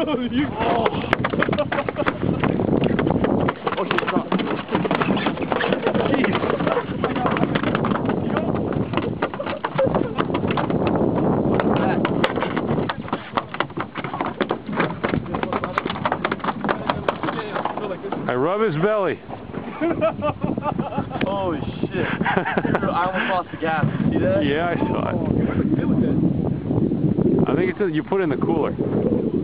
I rub his belly. Holy shit. I almost lost the gas. You see that? Yeah, I saw it. I think it's you put it in the cooler.